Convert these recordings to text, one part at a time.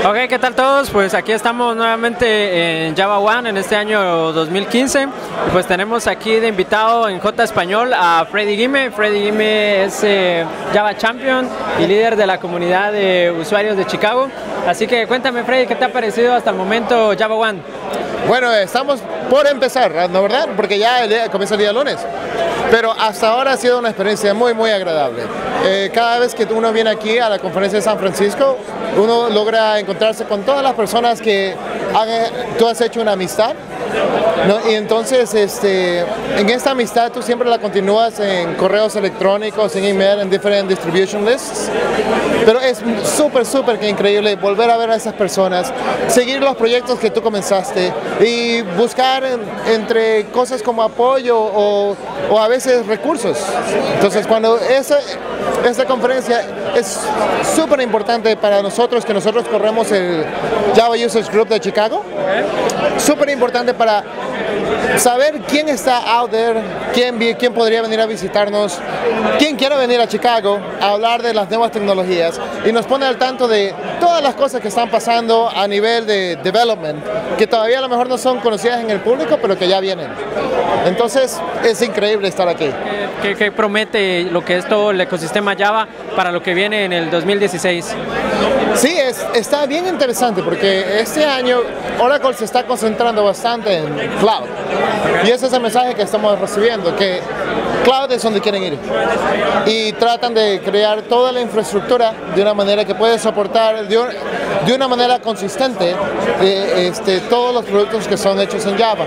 Ok, ¿qué tal todos? Pues aquí estamos nuevamente en Java One en este año 2015 y pues tenemos aquí de invitado en J Español a Freddy Guime. Freddy Guime es Java Champion y líder de la comunidad de usuarios de Chicago. Así que cuéntame, Freddy, ¿qué te ha parecido hasta el momento Java One? Bueno, estamos por empezar, ¿no, verdad? Porque ya comienza el día lunes. Pero hasta ahora ha sido una experiencia muy agradable. Cada vez que uno viene aquí a la conferencia de San Francisco, uno logra encontrarse con todas las personas que tú has hecho una amistad, ¿no? Y entonces en esta amistad tú siempre la continúas en correos electrónicos, en email, en diferentes distribution lists. Pero es súper que increíble volver a ver a esas personas, seguir los proyectos que tú comenzaste y buscar entre cosas como apoyo o a veces recursos. Entonces cuando esta conferencia es súper importante para nosotros, que nosotros corremos el Java Users Group de Chicago, súper importante para saber quién está out there, quién podría venir a visitarnos, quién quiere venir a Chicago a hablar de las nuevas tecnologías y nos pone al tanto de todas las cosas que están pasando a nivel de development, que todavía a lo mejor no son conocidas en el público, pero que ya vienen. Entonces es increíble estar aquí. ¿Qué promete lo que es todo el ecosistema Java para lo que viene en el 2016? Sí, está bien interesante porque este año Oracle se está concentrando bastante en cloud. Y ese es el mensaje que estamos recibiendo, que cloud es donde quieren ir. Y tratan de crear toda la infraestructura de una manera que puede soportar de una manera consistente todos los productos que son hechos en Java.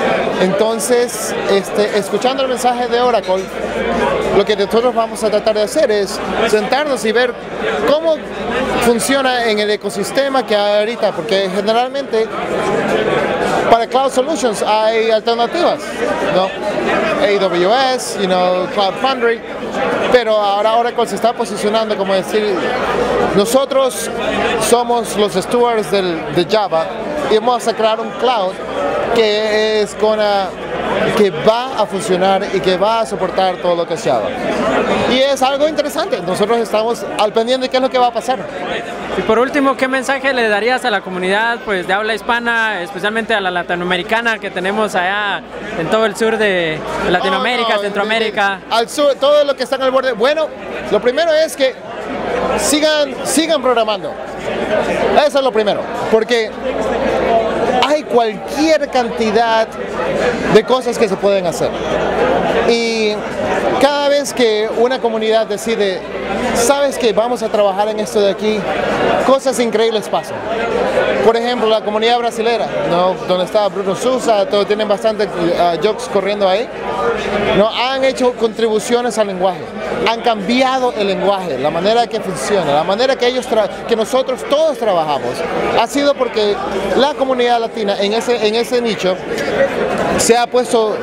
Entonces, escuchando el mensaje de Oracle, lo que nosotros vamos a tratar de hacer es sentarnos y ver cómo funciona en el ecosistema que hay ahorita, porque generalmente para Cloud Solutions hay alternativas, ¿no? AWS, Cloud Foundry, pero ahora Oracle se está posicionando como decir, nosotros somos los stewards de Java y vamos a crear un cloud que va a funcionar y que va a soportar todo lo que es Java. Y es algo interesante, nosotros estamos al pendiente de qué es lo que va a pasar. Y por último, ¿qué mensaje le darías a la comunidad pues, de habla hispana, especialmente a la latinoamericana que tenemos allá en todo el sur de Latinoamérica, Centroamérica? Al sur, todo lo que está en el borde. Bueno, lo primero es que sigan programando. Eso es lo primero, porque hay cualquier cantidad de cosas que se pueden hacer. Y cada vez que una comunidad decide, sabes que vamos a trabajar en esto de aquí, cosas increíbles pasan. Por ejemplo, la comunidad brasilera, ¿no? Donde está Bruno Sousa, tienen bastantes jokes corriendo ahí, ¿no? Han hecho contribuciones al lenguaje, han cambiado el lenguaje, la manera que funciona, la manera que nosotros todos trabajamos. Ha sido porque la comunidad latina en ese nicho se ha puesto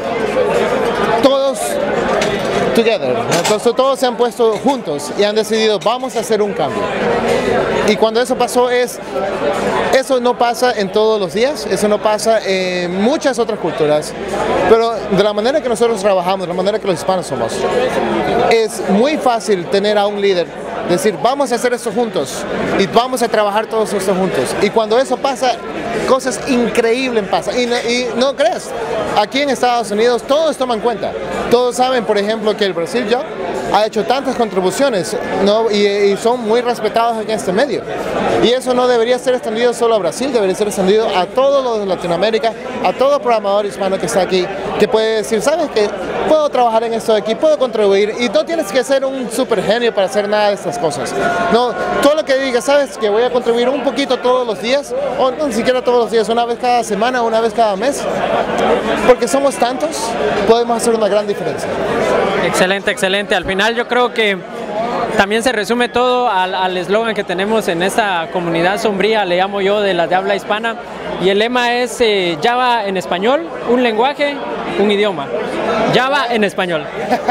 todos together, entonces todos se han puesto juntos y han decidido vamos a hacer un cambio. Y cuando eso pasó eso no pasa en todos los días, eso no pasa en muchas otras culturas, pero de la manera que nosotros trabajamos, de la manera que los hispanos somos, es muy fácil tener a un líder, decir vamos a hacer esto juntos y vamos a trabajar todos esto juntos. Y cuando eso pasa, cosas increíbles pasan. Y no creas, aquí en Estados Unidos todos toman cuenta. Todos saben, por ejemplo, que el Brasil ya ha hecho tantas contribuciones, ¿no? y son muy respetados en este medio. Y eso no debería ser extendido solo a Brasil, debería ser extendido a todos los de Latinoamérica, a todo programador hispano que está aquí, que puede decir, ¿sabes qué? Puedo trabajar en esto de aquí, puedo contribuir y no tienes que ser un super genio para hacer nada de estas cosas. No, todo lo que digas, ¿sabes? Que voy a contribuir un poquito todos los días, o no, ni siquiera todos los días, una vez cada semana, una vez cada mes, porque somos tantos, podemos hacer una gran diferencia. Excelente, excelente. Al final yo creo que también se resume todo al eslogan que tenemos en esta comunidad sombría, le llamo yo, de la de habla hispana, y el lema es Java en español, un lenguaje, un idioma. Java en español.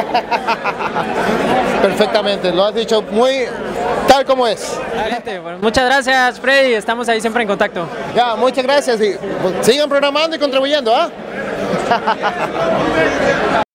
Perfectamente, lo has dicho muy tal como es. Excelente. Bueno, muchas gracias, Freddy, estamos ahí siempre en contacto. Ya, muchas gracias y sigan programando y contribuyendo, ¿ah?